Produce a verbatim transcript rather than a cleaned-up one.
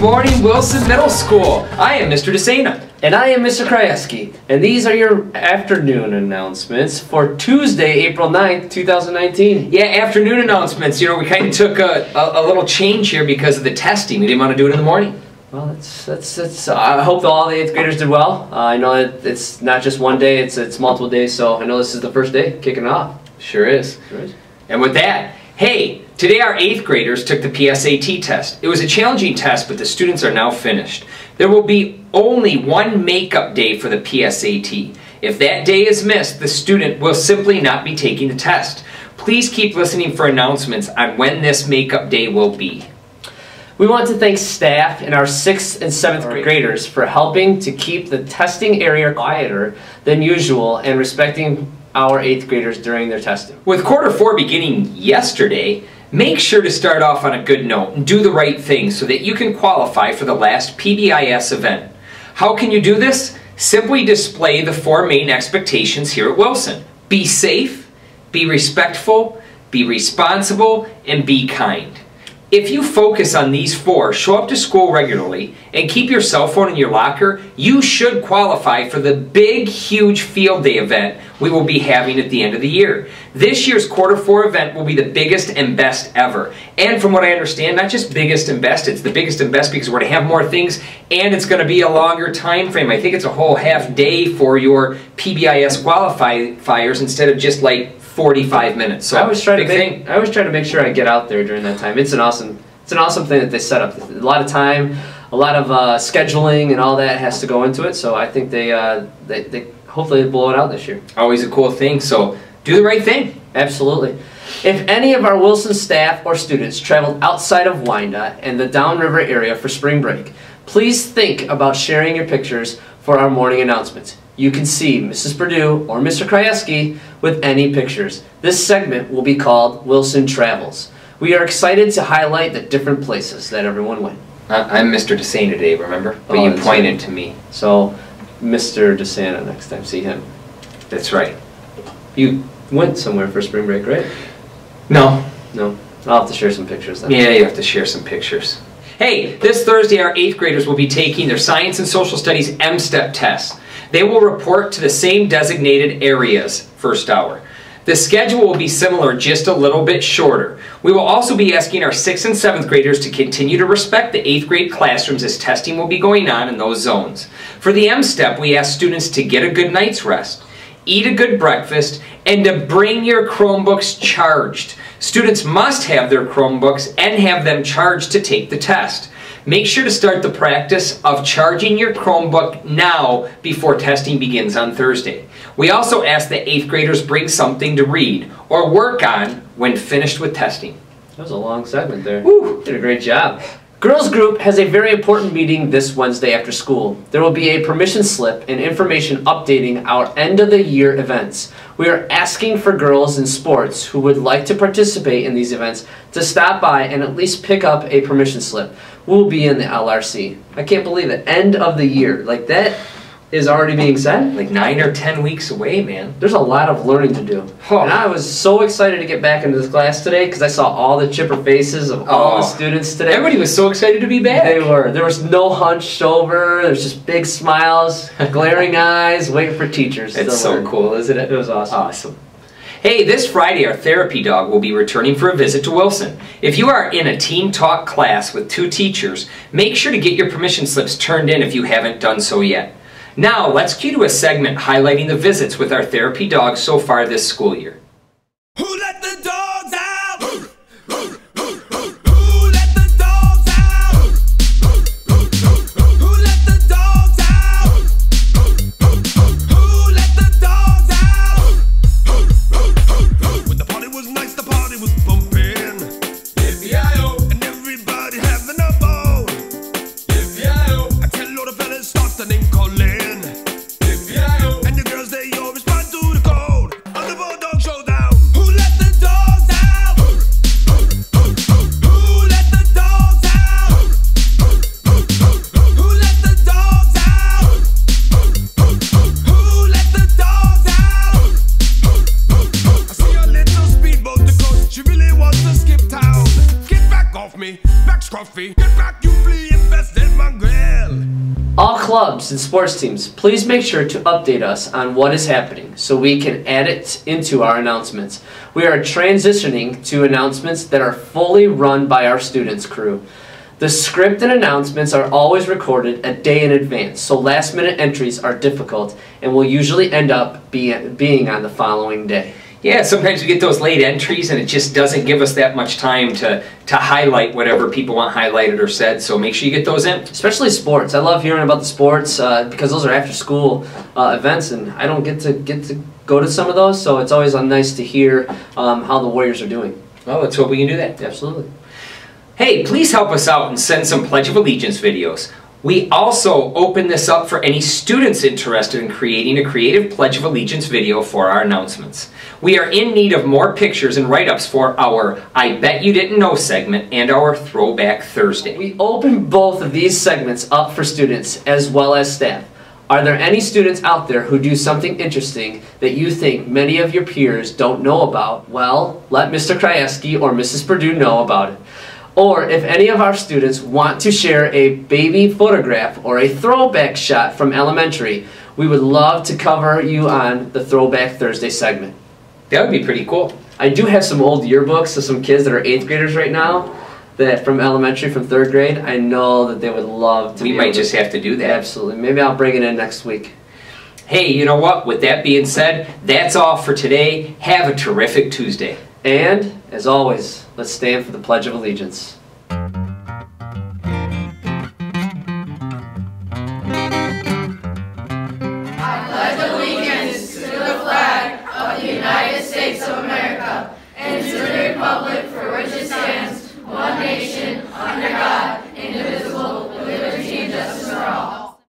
morning, Wilson Middle School. I am Mister DeSena. And I am Mister Krajewski. And these are your afternoon announcements for Tuesday, April ninth, two thousand nineteen. Yeah, afternoon announcements. You know, we kind of took a, a, a little change here because of the testing. We didn't want to do it in the morning. Well, that's, that's, that's, uh, I hope that all the eighth graders did well. Uh, I know that it's not just one day, it's, it's multiple days, so I know this is the first day kicking it off. Sure is. Sure is. And with that, hey, today our eighth graders took the P S A T test. It was a challenging test, but the students are now finished. There will be only one makeup day for the P S A T. If that day is missed, the student will simply not be taking the test. Please keep listening for announcements on when this makeup day will be. We want to thank staff and our sixth and seventh graders for helping to keep the testing area quieter than usual and respecting our eighth graders during their testing. With quarter four beginning yesterday, make sure to start off on a good note and do the right thing so that you can qualify for the last P B I S event. How can you do this? Simply display the four main expectations here at Wilson. Be safe, be respectful, be responsible, and be kind. If you focus on these four, show up to school regularly, and keep your cell phone in your locker, you should qualify for the big, huge field day event we will be having at the end of the year. This year's quarter four event will be the biggest and best ever. And from what I understand, not just biggest and best, it's the biggest and best because we're going to have more things, and it's going to be a longer time frame. I think it's a whole half day for your P B I S qualifiers instead of just like forty-five minutes. So I always try to big make, thing. I always try to make sure I get out there during that time. It's an awesome, it's an awesome thing that they set up. A lot of time, a lot of uh, scheduling, and all that has to go into it. So I think they, uh, they, they hopefully they blow it out this year. Always a cool thing. So do the right thing. Absolutely. If any of our Wilson staff or students traveled outside of Wyandotte and the downriver area for spring break, please think about sharing your pictures for our morning announcements. You can see Missus Perdue or Mister Krajewski with any pictures. This segment will be called Wilson Travels. We are excited to highlight the different places that everyone went. Uh, I'm Mister DeSena today, remember? But Oh, you that's pointed right. to me. So, Mister DeSena, next time, see him. That's right. You went somewhere for spring break, right? No. No. I'll have to share some pictures then. Yeah, you have to share some pictures. Hey, this Thursday our eighth graders will be taking their Science and Social Studies M STEP tests. They will report to the same designated areas first hour. The schedule will be similar, just a little bit shorter. We will also be asking our sixth and seventh graders to continue to respect the eighth grade classrooms as testing will be going on in those zones. For the M STEP, we ask students to get a good night's rest, eat a good breakfast, and to bring your Chromebooks charged. Students must have their Chromebooks and have them charged to take the test. Make sure to start the practice of charging your Chromebook now before testing begins on Thursday. We also ask that eighth graders bring something to read or work on when finished with testing. That was a long segment there. Woo! Did a great job. Girls Group has a very important meeting this Wednesday after school. There will be a permission slip and information updating our end of the year events. We are asking for girls in sports who would like to participate in these events to stop by and at least pick up a permission slip. We'll be in the L R C. I can't believe it. End of the year. Like that is already being said. Like nine or ten weeks away, man. There's a lot of learning to do. Oh. And I was so excited to get back into this class today because I saw all the chipper faces of all Oh. the students today. Everybody was so excited to be back. They were. There was no hunched over. There's just big smiles, glaring eyes, waiting for teachers. It's to so learn. cool, isn't it? It was awesome. Awesome. Hey, this Friday our therapy dog will be returning for a visit to Wilson. If you are in a Team Talk class with two teachers, make sure to get your permission slips turned in if you haven't done so yet. Now, let's cue to a segment highlighting the visits with our therapy dog so far this school year. Who let the dogs out? Who let the dogs out? Who let the dogs out? Who let the dogs out? When the party was nice, the party was bumping. Yippee-yi-yo. And everybody having a ball. Yippee-yi-yo. I tell all the fellas, start the name calling. Yippee-yi-yo. And the girls, they all respond to the code. On the Bulldog Showdown. Who let the dogs out? Who let the dogs out? Who let the dogs out? Who let the dogs out? I see a little speedboat to coast. She really wants to skip town. Get back off me, back scruffy. Get back, you flea infested. clubs and sports teams, please make sure to update us on what is happening so we can add it into our announcements. We are transitioning to announcements that are fully run by our students crew. The script and announcements are always recorded a day in advance, so last minute entries are difficult and will usually end up being, being on the following day. Yeah, sometimes we get those late entries and it just doesn't give us that much time to, to highlight whatever people want highlighted or said, so make sure you get those in. Especially sports. I love hearing about the sports uh, because those are after school uh, events and I don't get to get to go to some of those, so it's always uh, nice to hear um, how the Warriors are doing. Well, let's hope we can do that. Absolutely. Hey, please help us out and send some Pledge of Allegiance videos. We also open this up for any students interested in creating a creative Pledge of Allegiance video for our announcements. We are in need of more pictures and write-ups for our I Bet You Didn't Know segment and our Throwback Thursday. We open both of these segments up for students as well as staff. Are there any students out there who do something interesting that you think many of your peers don't know about? Well, let Mister Krajewski or Missus Perdue know about it. Or if any of our students want to share a baby photograph or a throwback shot from elementary, we would love to cover you on the Throwback Thursday segment. That would be pretty cool. I do have some old yearbooks of some kids that are eighth graders right now, that from elementary, from third grade. I know that they would love to. We be might able just to, have to do that. Absolutely. Maybe I'll bring it in next week. Hey, you know what? With that being said, that's all for today. Have a terrific Tuesday. And, as always, let's stand for the Pledge of Allegiance.